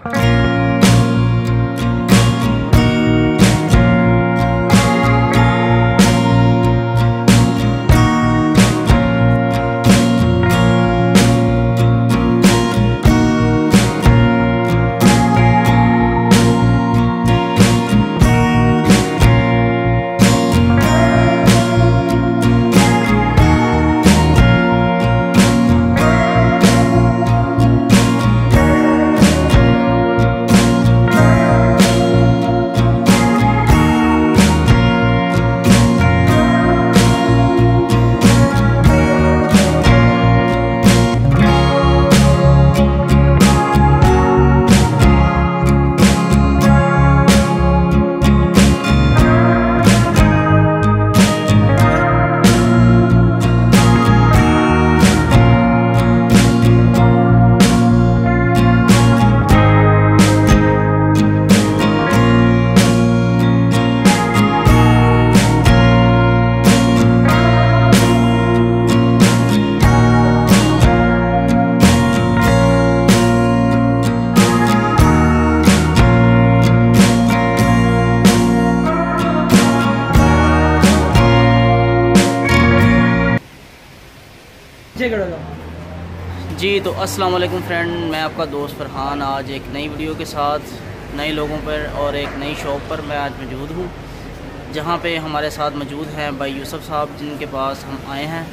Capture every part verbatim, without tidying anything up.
जी तो अस्सलाम वालेकुम फ्रेंड, मैं आपका दोस्त फरहान आज एक नई वीडियो के साथ नए लोगों पर और एक नई शॉप पर मैं आज मौजूद हूँ, जहाँ पे हमारे साथ मौजूद हैं भाई यूसुफ साहब, जिनके पास हम आए हैं।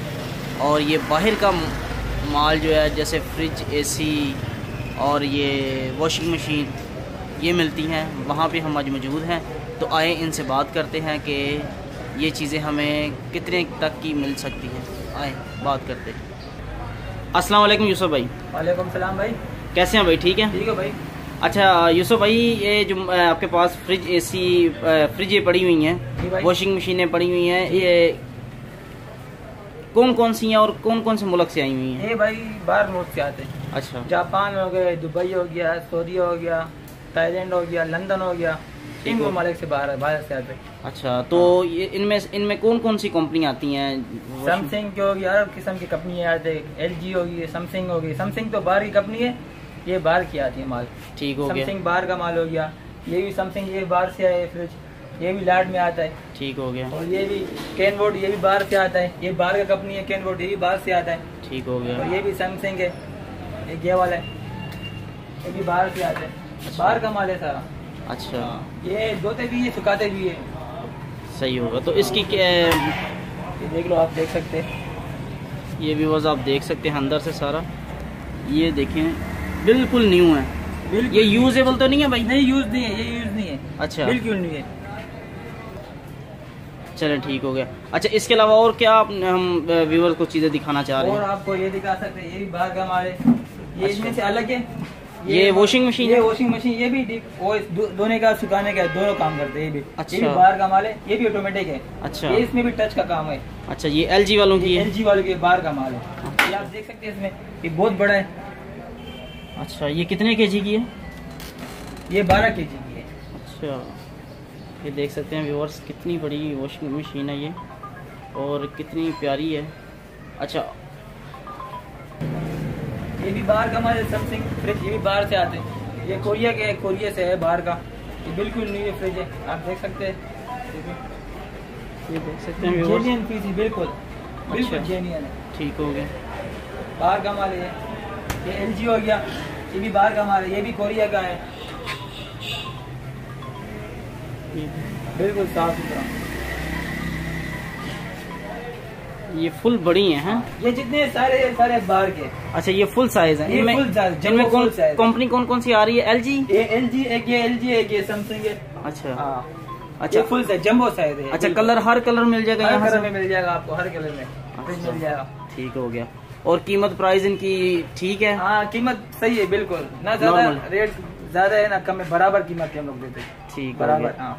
और ये बाहर का माल जो है जैसे फ्रिज, एसी और ये वॉशिंग मशीन ये मिलती हैं, वहाँ पे हम आज मौजूद हैं। तो आए इनसे बात करते हैं कि ये चीज़ें हमें कितने तक की मिल सकती है। आए बात करते हैं। अस्सलाम वालेकुम यूसुफ भाई। वालेकुम सलाम भाई, कैसे हैं भाई? ठीक है ठीक है भाई। अच्छा यूसुफ भाई, ये जो आपके पास फ्रिज, एसी, फ्रिजें पड़ी हुई हैं, वॉशिंग मशीनें पड़ी हुई हैं, ये कौन कौन सी हैं और कौन कौन से मुल्क से आई हुई हैं? ये भाई बाहर मुल्क से आते हैं। अच्छा, जापान हो गया, दुबई हो गया, सऊदी हो गया, थाईलैंड हो गया, लंदन हो गया, इन ममालिक से बाहर बाहर से आते हैं। अच्छा, तो ये इनमें इनमें कौन कौन सी कंपनी आती हैं? सैमसंग की होगी, हर किस्म की कंपनी आती है। एल जी होगी, सैमसंग होगी। सैमसंग तो बाहर की कंपनी है, ये बाहर की आती है माल। ठीक हो गया। सैमसंग बाहर का माल हो गया। ये भी सैमसंग, ये बाहर से आया है फ्रिज, ये भी लाड में आता है। ठीक हो गया। और ये भी कैनवोर्ड, ये भी बाहर से आता है। ये बाहर का कंपनी है कैनवोर्ड, ये भी बाहर से आता है। ठीक हो गया। और ये भी सैमसंग है, एक ये वाला है, ये भी बाहर से आता है। बाहर का माल है सारा। अच्छा, ये धोते भी है, सुखाते भी है। सही होगा। तो इसकी क्या, ये देख लो, आप देख सकते हैं। ये भी बस आप देख सकते हैं अंदर से सारा, ये देखें बिल्कुल न्यू है। बिल्कुल ये यूजेबल तो नहीं है भाई? नहीं, यूज नहीं है, ये यूज नहीं है। अच्छा, बिल्कुल नहीं है। चलें ठीक हो गया। अच्छा, इसके अलावा और क्या आप, हम व्यूअर को चीज़ें दिखाना चाह रहे हैं? और आपको ये दिखा सकते हैं, ये भी बाहर का माल है। ये इसमें से अलग है। ये वॉशिंग मशीन, ये वॉशिंग मशीन, ये भी वो धोने का, सुखाने का, दोनों काम करते हैं। ये भी अच्छा, ये भी बाहर का माल है, ये भी ऑटोमेटिक है। अच्छा, ये इसमें भी टच का काम है। अच्छा, ये एल जी वालों की है? एल जी वालों के बाहर का माल है। ये आप देख सकते हैं, इसमें ये बहुत बड़ा है। अच्छा, ये कितने केजी की है? ये बारह के जी की है। अच्छा, ये देख सकते हैं व्यूअर्स, कितनी बड़ी वॉशिंग मशीन है ये और कितनी प्यारी है। अच्छा, ये भी बाहर का माल है। सैमसंग फ्रिज, ये भी बाहर से आते हैं। ये कोरिया के, कोरिया से है बाहर का। ये बिल्कुल न्यू फ्रिज है, आप देख सकते हैं। ये देख सकते हैं जेन्युइन फ्रिज है, बिल्कुल बिल्कुल जेन्युइन है। ठीक हो गया। बाहर का माल है। ये एल जी हो गया, ये भी बाहर का माल है, ये भी कोरिया का है। बिल्कुल साफ सुथरा। ये फुल बड़ी हैं, हैं? ये जितने सारे सारे बाहर के। अच्छा, ये फुल साइज है। ये फुल साइज, जिनमें कौन कंपनी कौन कौन सी आ रही है? एल जी, ये एल जी, एक ये एल जी, एक ये सैमसंग है। अच्छा, हाँ, अच्छा, फुल साइज जंबो साइज है। अच्छा, कलर हर कलर मिल जाएगा? हर कलर में मिल जाएगा आपको, हर कलर में अच्छा, मिल जाएगा। ठीक हो गया। और कीमत प्राइस इनकी ठीक है? हाँ, कीमत सही है, बिल्कुल ना ज्यादा रेट ज्यादा है ना कम है, बराबर कीमत के हम लोग देते हैं। ठीक, बराबर। हाँ,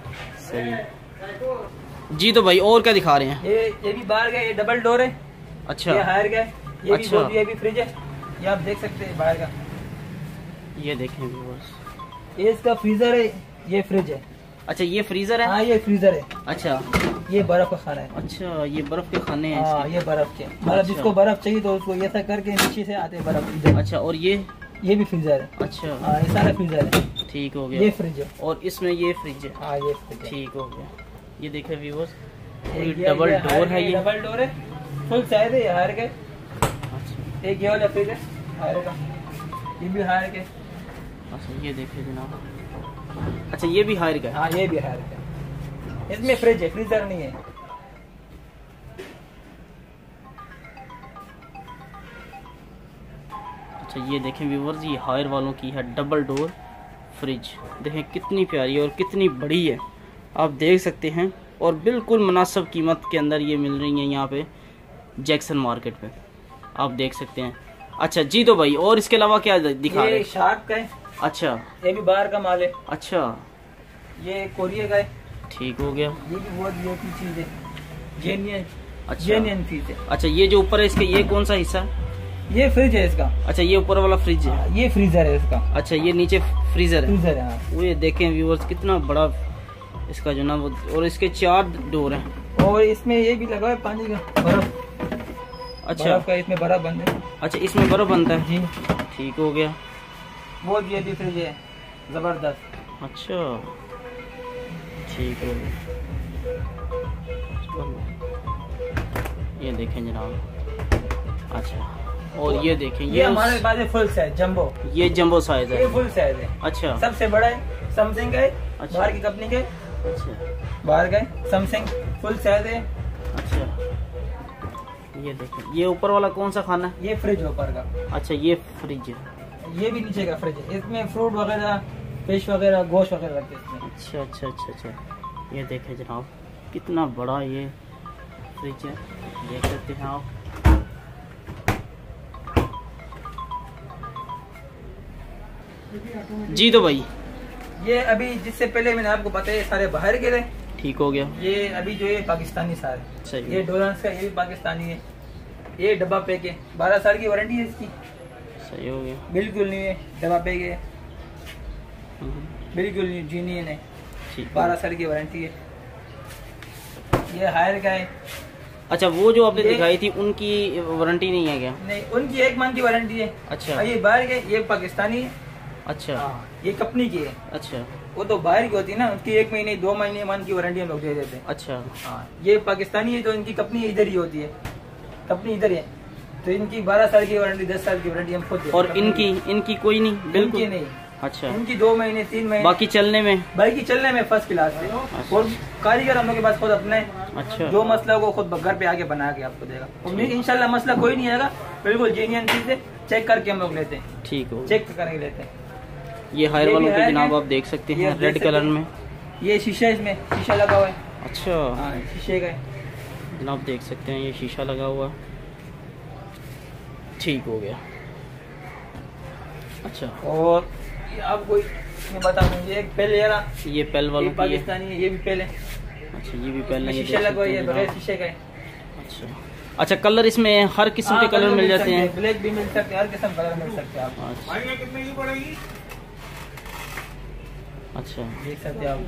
सही जी। तो भाई और क्या दिखा रहे हैं? ये ये भी बाहर का, ये डबल डोर है। अच्छा, ये हायर का है। ये अच्छा, भी ये भी फ्रिज है, ये आप देख सकते हैं बाहर का। ये देखें व्यूअर्स, ये इसका फ्रीजर है, ये फ्रिज है। अच्छा, ये फ्रीजर है? हाँ, ये फ्रीजर है। अच्छा, ये बर्फ का खाना है। अच्छा, ये बर्फ के खाने हैं? हाँ, ये बर्फ के, मतलब अच्छा, जिसको बर्फ चाहिए तो उसको ऐसा करके नीचे से आते हैं बर्फ इधर। अच्छा, और ये ये भी फ्रीजर है। अच्छा हाँ ये सारा फ्रीजर है। ठीक हो गया। ये फ्रिज है और इसमें ये फ्रिज है। हाँ ये फ्रिज है। ठीक हो गया। ये देखे व्यूअर्स, एक डबल ये डोर है, ये डबल डोर है, फुल साइज है, ये हायर के। अच्छा एक ये वाला फ्रिज है हायर का, ये भी हायर के। अच्छा ये देखिए जनाब, अच्छा ये भी हायर का है। हाँ ये भी हायर का। इसमें फ्रिज है, फ्रीजर नहीं है। अच्छा ये देखें व्यूअर्स, ये हायर वालों की है डबल डोर फ्रिज। देखें कितनी प्यारी है और कितनी बड़ी है, आप देख सकते हैं। और बिल्कुल मुनासिब कीमत के अंदर ये मिल रही है यहाँ पे जैक्सन मार्केट पे, आप देख सकते हैं। अच्छा जी तो भाई, और इसके अलावा क्या दिखा रहे ये हैं? शार्क का है। अच्छा ये भी बाहर का माल है। अच्छा ये कोरिया का है। ठीक हो गया। ये भी बहुत ये की चीज है, जेन्युइन। अच्छा जेन्युइन चीज है। अच्छा ये जो ऊपर है इसके, ये कौन सा हिस्सा है? ये फ्रिज है इसका। अच्छा ये ऊपर वाला फ्रिज है। हाँ, ये फ्रीजर है इसका। अच्छा ये नीचे फ्रीजर है। फ्रीजर है हाँ। वो ये देखें व्यूअर्स, कितना बड़ा इसका जो ना वो, और इसके चार डोर हैं। और इसमें ये भी लगा है पानी का बर्फ। अच्छा बर्फ का इसमें बर्फ बंद है। अच्छा इसमें बर्फ बनता है। जी ठीक हो गया। वो ये भी फ्रिज है जबरदस्त। अच्छा ठीक हो गया। ये देखें जनाब। अच्छा और ये देखें, ये ये हमारे पास है फुल साइज जंबो। ये जंबो साइज है। ये फुल साइज है। अच्छा सबसे बड़ा है सैमसंग का है। अच्छा। बाहर की कंपनी का है। अच्छा बाहर का है सैमसंग, फुल साइज है। अच्छा ये देखें, ये ऊपर वाला कौन सा खाना है? ये फ्रिज ऊपर का। अच्छा ये फ्रिज है। ये भी नीचे का फ्रिज है। इसमें फ्रूट वगैरह, फिश वगैरह, गोश्त वगैरह रखते हैं इसमें। अच्छा अच्छा अच्छा अच्छा ये देखें जनाब, कितना बड़ा ये फ्रिज है, देख सकते हैं आप। जी तो भाई, ये अभी जिससे पहले मैंने आपको बताया सारे बाहर के थे। ठीक हो गया। ये अभी जो है पाकिस्तानी सारे। सही ये डोलर्स का, ये भी पाकिस्तानी है। ये डब्बा पैक है, बारह साल की वारंटी है इसकी। सही हो गया। बिल्कुल नहीं है, डब्बा पैक है, हम्म, बिल्कुल नहीं, जीनियन है, ठीक बारह साल की वारंटी है। ये हायर का है। अच्छा वो जो आपने ये- दिखाई थी उनकी वारंटी नहीं है क्या? नहीं, उनकी एक मंथ की वारंटी है। अच्छा और ये बाहर के, ये पाकिस्तानी है। अच्छा ये कंपनी की है। अच्छा वो तो बाहर की होती है ना, उसकी एक महीने दो महीने मंथ की वारंटी हम लोग दे देते हैं। अच्छा हाँ, ये पाकिस्तानी है तो इनकी कंपनी इधर ही होती है, कंपनी इधर है, तो इनकी बारह साल की वारंटी, दस साल की वारंटी हम खुद देते हैं। और इनकी इनकी कोई नहीं? इनकी बिल्कुल नहीं। अच्छा, इनकी दो महीने तीन महीने, बाकी चलने में? बाकी चलने में फर्स्ट क्लास है। और कारीगर हम लोग के पास खुद अपने, अच्छा जो मसला को खुद घर पे आके बना के आपको देगा। उम्मीद इंशाल्लाह मसला कोई नहीं आएगा, बिल्कुल जेन्युइन चीज है, चेक करके हम लोग लेते हैं। ठीक हो। चेक करके लेते हैं। ये हायर ये वालों भी पे हायर जनाब है। आप देख सकते ये हैं आप देख रेड सकते कलर हैं। में। ये शीशा, इसमें शीशा लगा हुआ है। अच्छा हाँ शीशे का है। जनाब देख सकते हैं, ये शीशा लगा हुआ। ठीक हो गया। अच्छा और ये आपको मैं बता दूं, ये एक पेल है ना, ये पेल वालों ये की है। पाकिस्तानी है, ये भी पेल है। अच्छा ये भी पेल इसमें नहीं शीशे लगा हुआ है, ये बगैर शीशे का है। अच्छा अच्छा कलर इसमें हर किस्म हाँ, के कलर मिल जाते हैं। ब्लैक भी मिल सकते हैं, हर किस्म कलर मिल सकते हैं आपको। अच्छा अच्छा देख सकते हैं आप,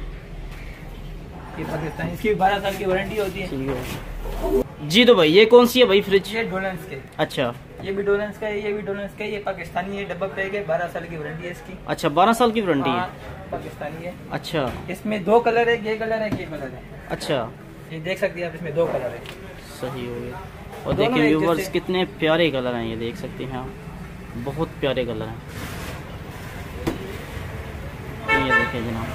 ये पाकिस्तानी, इसकी बारह साल की वारंटी होती है। ठीक है जी। तो भाई ये कौन सी है भाई फ्रिज? ये डोलेंस के, अच्छा ये भी डोलेंस का है, ये भी डोलेंस का है, ये पाकिस्तानी है, डब्बा पैक है, बारह साल की वारंटी है इसकी। अच्छा बारह साल की वारंटी हाँ, है। पाकिस्तानी है। अच्छा इसमें दो कलर है, ये कलर है, ये कलर है। अच्छा ये देख सकते हैं आप, इसमें दो कलर है। सही हो गया। और दोनों देखिए एक व्यूवर्स जैसे। कितने प्यारे कलर हैं, ये देख सकते हैं आप, बहुत प्यारे कलर हैं। ये देखिए जनाब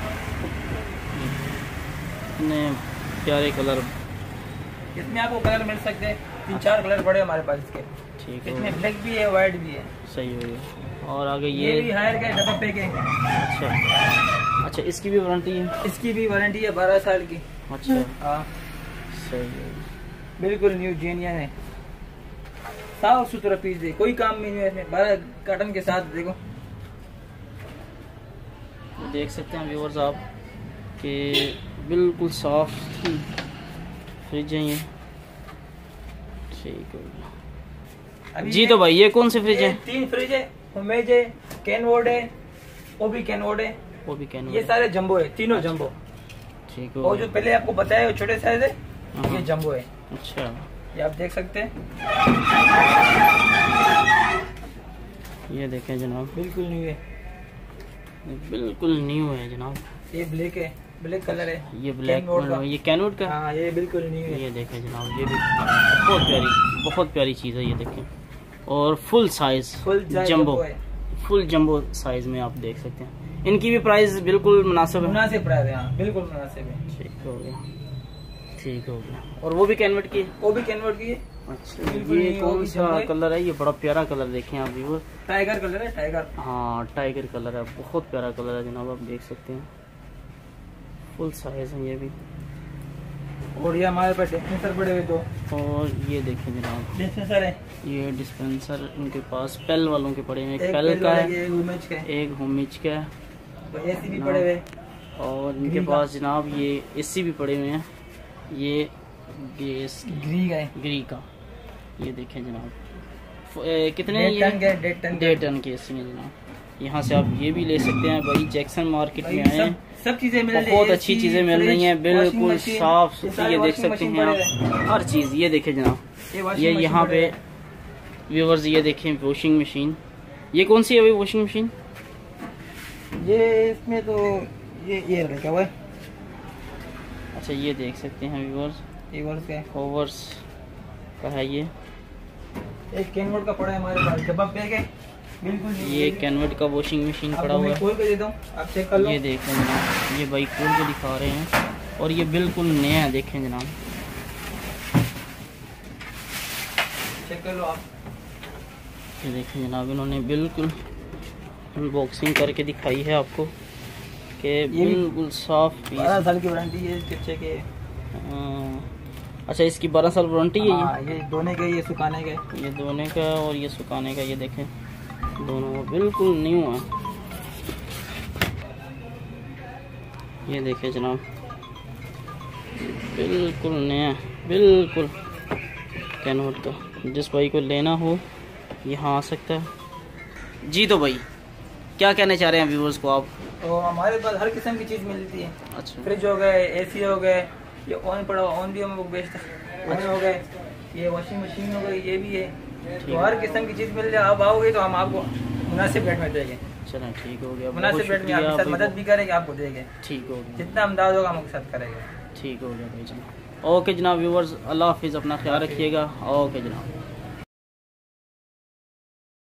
कितने प्यारे कलर। इसमें आपको कलर मिल सकते हैं, तीन चार कलर पड़े हमारे पास इसके। ठीक है इसमें ब्लैक भी है, व्हाइट भी है। सही हो गया। और आगे ये, ये भी हायर का है, डब्बा पैक है। अच्छा अच्छा इसकी भी वारंटी है? इसकी भी वारंटी है बारह साल की। अच्छा हाँ सही है। बिल्कुल न्यू जेनियन है, साफ सुथरा पीस है, कोई काम नहीं है इसमें। बारह कार्टन के साथ देखो, देख सकते हैं व्यूवर्स आप कि बिल्कुल साफ फ्रिज है ये। ठीक हो गया अभी जी। ये- तो भाई ये कौन से फ्रिज ये है? तीन फ्रिज है, होमेज है, कैनवोर्ड है, वो भी कैनवोर्ड है। वो भी कैन। ये सारे जंबो है, तीनों जंबो। ठीक हो और जो गया। पहले आपको बताया वो छोटे साइज है, हाँ। ये जंबो है। अच्छा ये आप देख सकते हैं। ये देखें जनाब, बिल्कुल न्यू है, बिल्कुल न्यू है जनाब। ये ब्लैक है, ब्लैक कलर है, ये ब्लैक का, ये कैनवुड का। हाँ ये बिल्कुल न्यू है। ये देखें जनाब, ये भी बहुत प्यारी बहुत प्यारी चीज़ है। ये देखें, और full size, full jumbo, full jumbo size में आप देख सकते हैं। इनकी भी प्राइस बिल्कुल मुनासिब है, मुनासिब प्राइस है, हाँ बिल्कुल मुनासिब है। ठीक हो गया, ठीक हो गया। और वो भी कैनवट की, वो भी कैनवट की है। अच्छा, ये कौन सा कलर है? ये बड़ा प्यारा कलर देखें आप व्यूअर, टाइगर कलर है, टाइगर। हाँ टाइगर कलर है, बहुत प्यारा कलर है जनाब, आप देख सकते हैं। फुल साइज है ये भी। और ये हमारे पास डिस्पेंसर पड़े हुए दो। और ये देखें जनाब, डिस्पेंसर है, ये डिस्पेंसर उनके पास पेल वालों के पड़े हुए, एक एक पेल का है, एक होमिच का है, एक होमिच का है, तो एसी भी पड़े हुए। और इनके पास जनाब ये एसी भी पड़े हुए हैं। ये गैस ग्री का है, ग्री का। ये देखें जनाब, ए, कितने डेढ़ टन के, डेढ़ टन डेढ़ टन के एसी में जनाब। यहाँ से आप ये भी ले सकते हैं भाई, जैक्सन मार्केट में आए हैं, सब चीजें मिल रही हैं, बहुत अच्छी चीजें मिल रही हैं, बिल्कुल साफ सुथरी। ये देख सकते हैं आप हर चीज। ये देखें जनाब, ये यहाँ पे व्यूअर्स, ये देखें वॉशिंग मशीन। ये कौन सी है भाई वॉशिंग मशीन? ये इसमें तो ये ये रखा हुआ है। अच्छा, ये देख सकते हैं व्यूअर्स, एवर्स का ओवर्स का है। ये एक कैनवट का पड़ा है हमारे पास, डब्बा पैक है बिल्कुल। ये कैनवट का वॉशिंग मशीन पड़ा हुआ है, खोल के दे दूं, आप चेक कर लो। ये देखें जनाब, ये भाई खोल के दिखा रहे हैं, और ये बिल्कुल नया है, देखें जनाब, चेक कर लो आप। ये देखें जनाब, इन्होंने बिल्कुल अनबॉक्सिंग करके दिखाई है आपको कि बिल्कुल साफ पीस। बारह साल की वारंटी है इसके अच्छे के। अच्छा, इसकी बारह साल वारंटी है। हाँ, ये धोने के, ये सुखाने के, ये धोने का और ये सुखाने का। ये देखें दोनों बिल्कुल न्यू है। ये देखें जनाब, बिल्कुल नया, बिल्कुल कैनवट का। जिस भाई को लेना हो यहाँ आ सकता है जी। तो भाई क्या कहना चाह रहे हैं व्यूअर्स को आप? तो हमारे पास हर किस्म की चीज़ मिलती है। अच्छा, फ्रिज हो गए, एसी हो गए, ये ऑन पड़ा ऑन भी हम लोग बेचते हैं, ऑन हो गए, ये वॉशिंग मशीन हो गई, ये भी है। तो हर किस्म की चीज़ मिल जाए, आप आओगे तो हम आपको मुनासिब रेट में देंगे। चलो ठीक हो गया, मुनासिब रेट में आपके साथ मदद भी करेंगे, आपको देंगे। ठीक हो गया, जितना अंदाज होगा हम आपके साथ करेंगे। ठीक हो गया भाई जनाब। ओके जनाब व्यूअर्स, अल्लाह हाफिज़, अपना ख्याल रखिएगा। ओके जनाब।